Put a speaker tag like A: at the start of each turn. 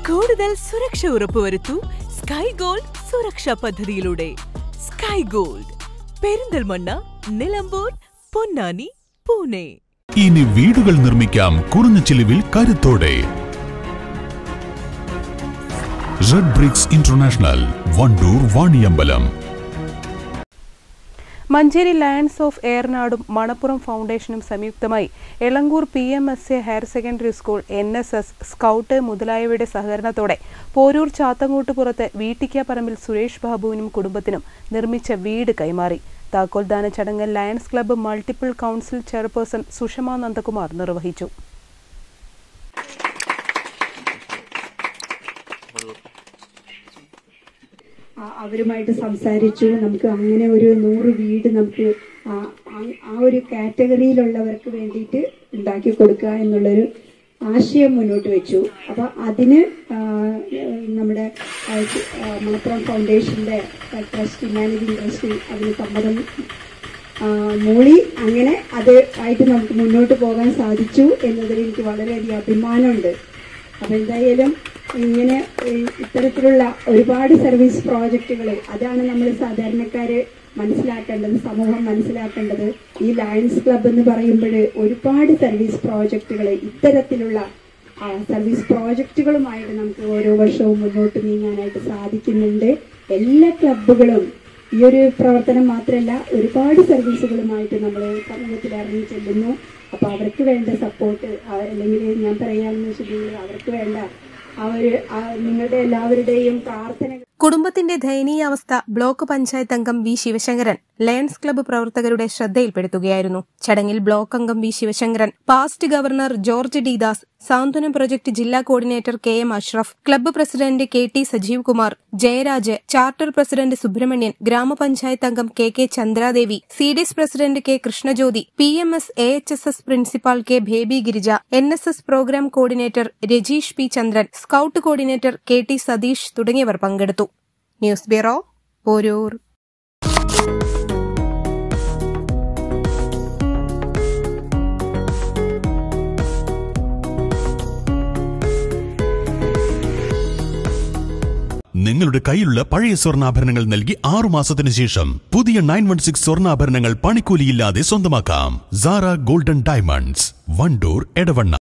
A: കൂടുതൽ സുരക്ഷ ഉറപ്പുവരുത്തൂ sky gold സുരക്ഷാ പദ്ധതിയിലൂടെ. Sky gold, Perinthalmanna, Nilambur, Ponnani, Pune.
B: ഇനി വീടുകൾ നിർമ്മിക്കാം കുറഞ്ഞ ചിലവിൽ കരുത്തോടെ. Red bricks international, Wandoor, Vaniyambalam.
C: Manjeri lions of ഏറനാടും മണപ്പുറം ഫൗണ്ടേഷനും സംയുക്തമായി Elankur PMSA higher secondary school, NSS, scout മുതലായവയുടെ സഹകരണത്തോടെ പോരൂർ ചാത്തങ്ങോട്ടുപുറത്ത് വീട്ടിക്കാപ്പറമ്പിൽ സുരേഷ് ബാബുവിനും കുടുംബത്തിനും നിർമ്മിച്ച വീട് കൈമാറി. താക്കോൽദാന ചടങ്ങ് lions club multiple council chairperson Sushama Nandakumar നിർവഹിച്ചു.
D: അവരുമായിട്ട് സംസാരിച്ചു. നമുക്ക് അങ്ങനെ ഒരു 100 വീട് നമുക്ക് ആ ഒരു കാറ്റഗറിയിലുള്ളവർക്ക് വേണ്ടിയിട്ട് ഉണ്ടാക്കി കൊടുക്കുക എന്നുള്ളൊരു ആശയം മുന്നോട്ട് വെച്ചു. അപ്പോൾ അതിന് നമ്മുടെ മണപ്പുറം ഫൗണ്ടേഷന്റെ ട്രസ്റ്റ്, മാനേജിംഗ് ട്രസ്റ്റ് അതിന് സമ്മതം മൂളി. അങ്ങനെ അത് ആയിട്ട് നമുക്ക് മുന്നോട്ട് പോകാൻ സാധിച്ചു എന്നതിൽ എനിക്ക് വളരെയധികം അഭിമാനമുണ്ട്. അപ്പോൾ എന്തായാലും ഇങ്ങനെ ഇത്തരത്തിലുള്ള ഒരുപാട് സർവീസ് പ്രോജക്റ്റുകൾ, അതാണ് നമ്മൾ സാധാരണക്കാര് മനസ്സിലാക്കേണ്ടത്, സമൂഹം മനസ്സിലാക്കേണ്ടത്. ഈ ലയൺസ് ക്ലബ്ബ് എന്ന് പറയുമ്പോൾ ഒരുപാട് സർവീസ് പ്രോജക്റ്റുകൾ, ഇത്തരത്തിലുള്ള സർവീസ് പ്രോജക്റ്റുകളുമായിട്ട് നമുക്ക് ഓരോ വർഷവും മുന്നോട്ട് നീങ്ങാനായിട്ട് സാധിക്കുന്നുണ്ട്. എല്ലാ ക്ലബ്ബുകളും ഈ ഒരു പ്രവർത്തനം മാത്രമല്ല, ഒരുപാട് സർവീസുകളുമായിട്ട് നമ്മൾ സമൂഹത്തിൽ ഇറങ്ങി ചെല്ലുന്നു. അപ്പോൾ അവർക്ക് വേണ്ട സപ്പോർട്ട്, അല്ലെങ്കിൽ ഞാൻ പറയാമെന്ന് വെച്ചിട്ടുണ്ടെങ്കിൽ അവർക്ക് വേണ്ട നിങ്ങളുടെ എല്ലാവരുടെയും പ്രാർത്ഥന.
C: കുടുംബത്തിന്റെ ദയനീയാവസ്ഥ ബ്ലോക്ക് പഞ്ചായത്ത് അംഗം വി ശിവശങ്കരൻ ലയൺസ് ക്ലബ്ബ് പ്രവർത്തകരുടെ ശ്രദ്ധയിൽപ്പെടുത്തുകയായിരുന്നു. ചടങ്ങിൽ ബ്ലോക്ക് അംഗം V Sivasankaran, past governor George D Das, Santhwanam project ജില്ലാ coordinator KM Ashraf, club president KT Sajeev Kumar, Jayaraj, charter president Subrahmanian, grama panchayat അംഗം KK Chandradevi, CDS president K Krishnajyothi, PMS AHSS principal K Baby Girija, NSS program coordinator Rajeesh P Chandran, scout coordinator KT Satheesh തുടങ്ങിയവർ പങ്കെടുത്തു. News bureau, Porur.
B: നിങ്ങളുടെ കയ്യിലുള്ള പഴയ സ്വർണ്ണാഭരണങ്ങൾ നൽകി 6 മാസത്തിന് ശേഷം പുതിയ 916 സ്വർണ്ണാഭരണങ്ങൾ പണിക്കൂലിയില്ലാതെ സ്വന്തമാക്കാം. Sara golden diamonds, Wandoor, Edavanna.